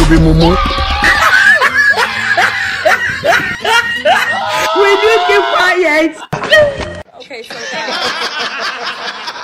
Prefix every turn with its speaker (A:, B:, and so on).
A: baby mumu.
B: Will you keep quiet?
C: Okay, so guys.